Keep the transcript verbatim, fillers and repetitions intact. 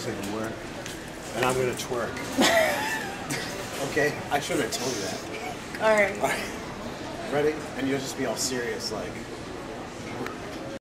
gonna work. And I'm gonna twerk. Okay? I should have told you that. All right. All right. Ready? And you'll just be all serious, like.